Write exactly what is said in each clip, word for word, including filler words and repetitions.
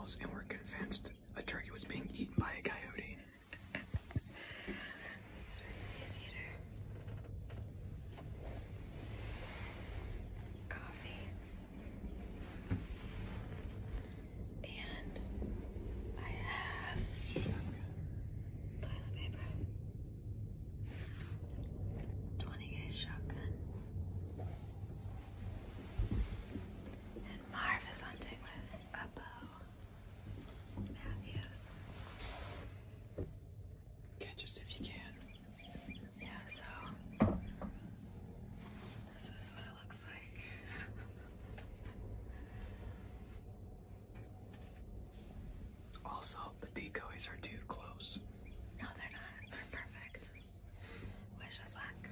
house and were convinced a turkey was being eaten by a coyote. Coffee. And I have toilet paper. twenty gauge shotgun. And Marv is hunting with a bow. Matthews. Catch us if you can. Yeah, so this is what it looks like. Also, the decoys are too close. No, they're not. They're perfect. Wish us luck.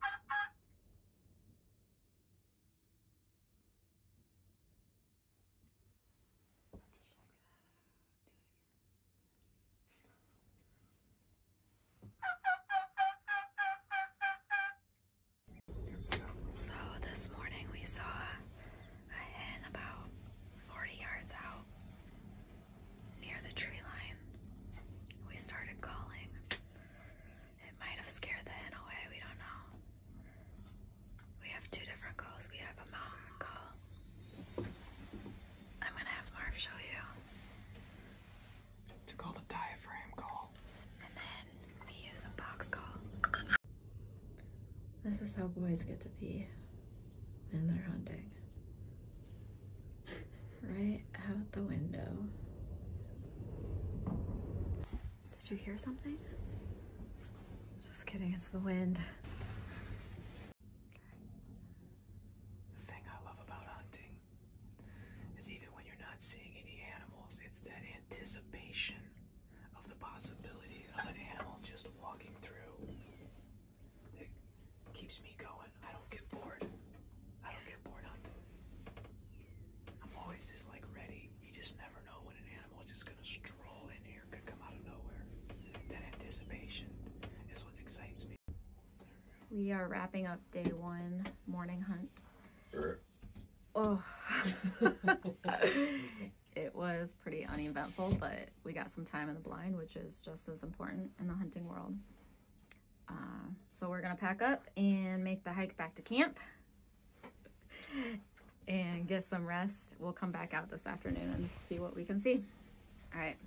So this morning we saw a hen about forty yards out near the tree line. We started calling. It might have scared the hen away, we don't know. We have two different calls. We have a mountain call. I'm gonna have Marv show you. It's called a diaphragm call. And then we use a box call. This is how boys get to be when they're hunting. Right out the window. Did you hear something? Just kidding, it's the wind. The thing I love about hunting is even when you're not seeing any animals, it's that anticipation of the possibility of an animal just walking through. It keeps me going. I don't get bored. I don't get bored hunting. I'm always just like ready. You just never know when an animal is just gonna stroll in here, could come out of nowhere. That anticipation is what excites me. We are wrapping up day one morning hunt. Oh, it was pretty uneventful, but we got some time in the blind, which is just as important in the hunting world. Uh, so we're gonna pack up and make the hike back to camp and get some rest. We'll come back out this afternoon and see what we can see. All right.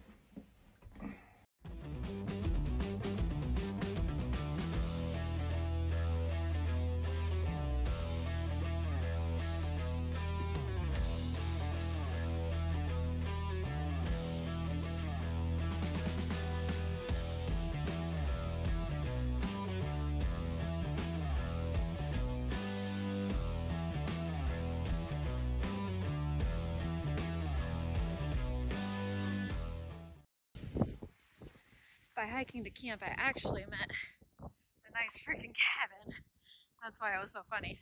By hiking to camp, I actually meant a nice freaking cabin. That's why it was so funny.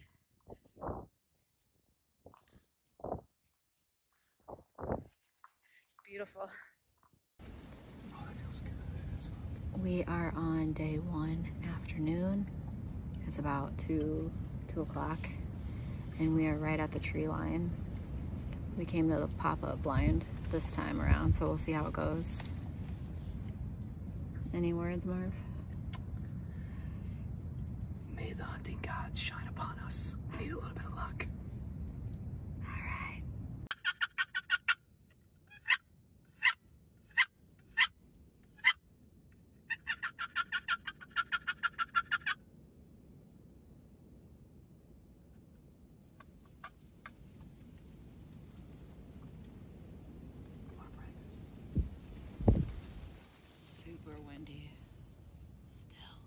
It's beautiful. Oh, that feels good. We are on day one afternoon. It's about two, two o'clock, and we are right at the tree line. We came to the pop-up blind this time around, so we'll see how it goes. Any words, Marv? May the hunting gods shine upon us. We need a little bit of luck. All right. Super windy still.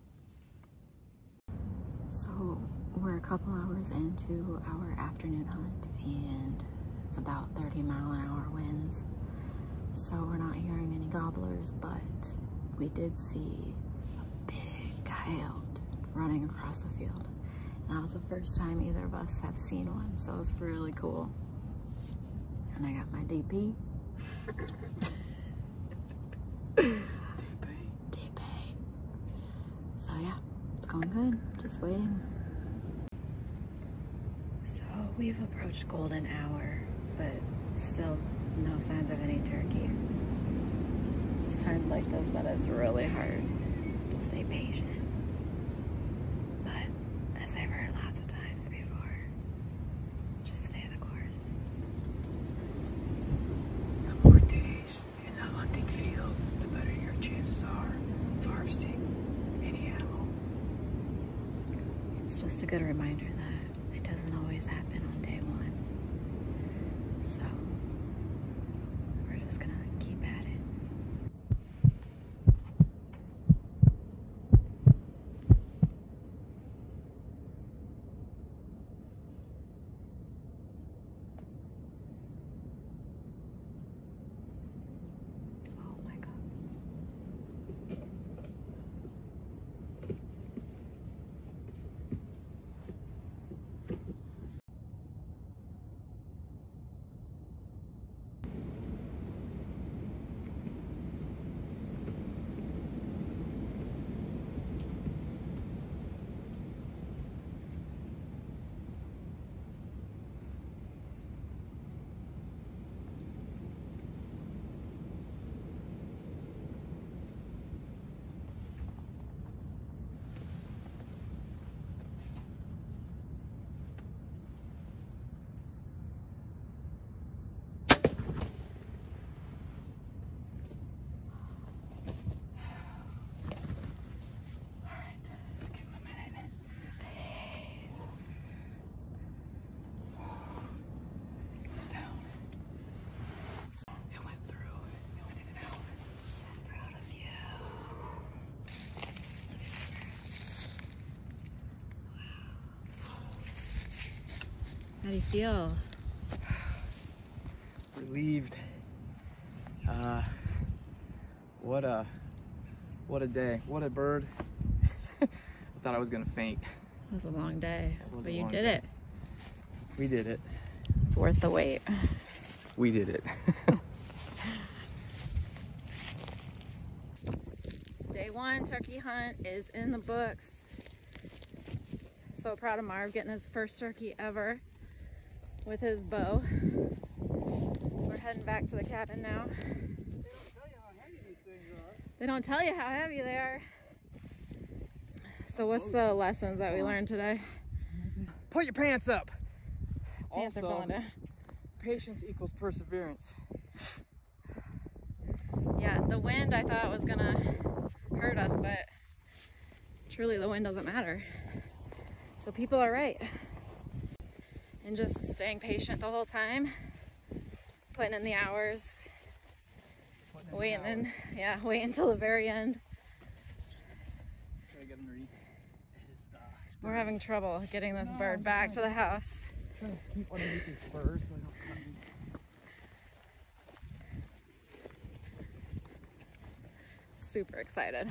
So we're a couple hours into our afternoon hunt and it's about thirty mile an hour winds. So we're not hearing any gobblers, but we did see a big coyote running across the field. And that was the first time either of us have seen one, so it was really cool. And I got my D P. So yeah, it's going good, just waiting. So we've approached golden hour, but still no signs of any turkey. It's times like this that it's really hard to stay patient. But as I've heard lots of times before, just stay the course. The more days in the hunting field, the better your chances are of harvesting any animal. It's just a good reminder that it doesn't always happen on day one. So we're just gonna keep at it. Oh my God. How do you feel? Relieved. Uh, what a, what a day. What a bird. I thought I was gonna faint. It was a long day, but you did day. it. We did it. It's worth the wait. We did it. Day one turkey hunt is in the books. I'm so proud of Marv getting his first turkey ever with his bow. We're heading back to the cabin now. They don't tell you how heavy they are. So what's the lessons that we learned today? Put your pants up. Pants are Also, falling down. patience equals perseverance. Yeah, the wind I thought was gonna hurt us, but truly the wind doesn't matter. So people are right. And just staying patient the whole time, putting in the hours, In waiting, the and hours. yeah, wait until the very end. Try to get underneath his, uh, We're having spurs. trouble getting this No, bird back no. to the house. Trying to keep underneath his spurs so I don't cut me. Super excited.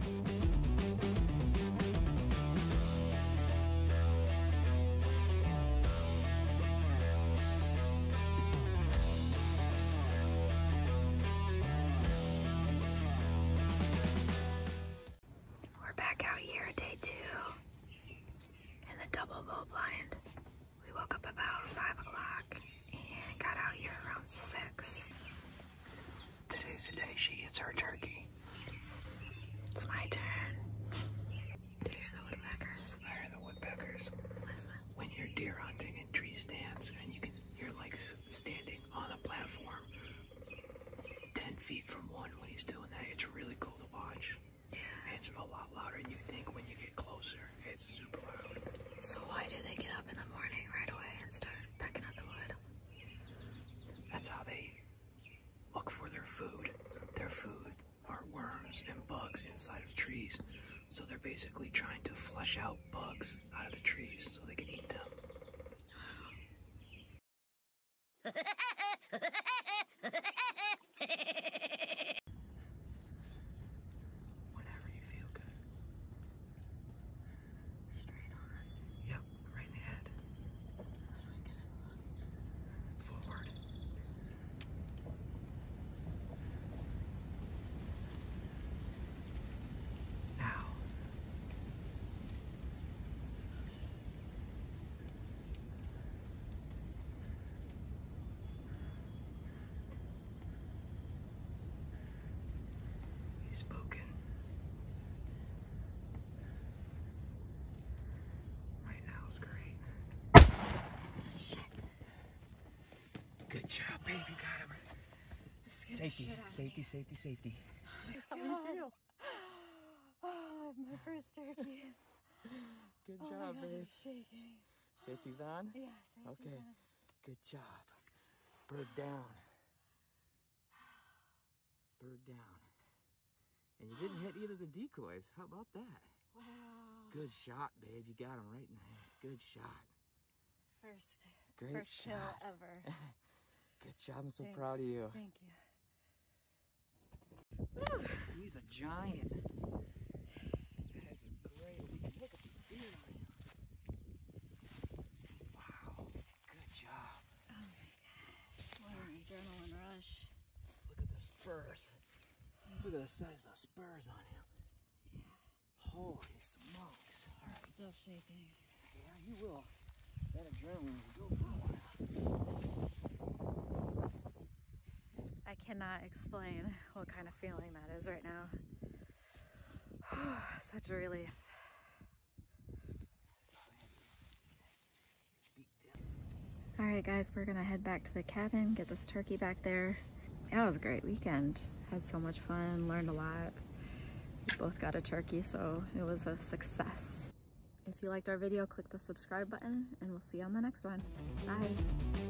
We're back out here at day two in the double bow blind. We woke up about five o'clock and got out here around six. Today's the day she gets her turkey. It's my turn. Do you hear the woodpeckers? I hear the woodpeckers. Listen. When you're deer hunting in tree stands and you can, you're like s- standing on a platform ten feet from one when he's doing that, it's really cool to watch. Yeah. It's a lot louder than you think when you get closer. It's super loud. So why do they get up in the morning right away and start pecking at the wood? That's how they look for their food. Their food are worms and bugs inside of trees. So they're basically trying to flush out bugs out of the trees so they can eat them. Whenever you feel good. Straight on. Yep, right in the head. Forward. Now. spoken. Right now is great. Shit. Good job, baby. Got him. Safety, safety, safety, safety. How do you feel? Oh, my first turkey. Good Oh job, my God, babe. I'm shaking. Safety's on? Yeah, safety's Okay. on. Good job. Bird down. Bird down. And you didn't hit either of the decoys. How about that? Wow. Good shot, babe. You got him right in the head. Good shot. First, Great first shot. kill ever. Good job. I'm so Thanks. proud of you. Thank you. Woo. He's a giant. That is a great look. Look at the beard on him. Wow. Good job. Oh my gosh. What an adrenaline rush. Look at the spurs. Look at the size of spurs on him. Yeah. Holy smokes. All right. Still shaking. Yeah, you will. That adrenaline will go for a while. I cannot explain what kind of feeling that is right now. Such a relief. All right, guys, we're gonna head back to the cabin, get this turkey back there. Yeah, it was a great weekend. Had so much fun, learned a lot. We both got a turkey, so it was a success. If you liked our video, click the subscribe button, and we'll see you on the next one. Bye.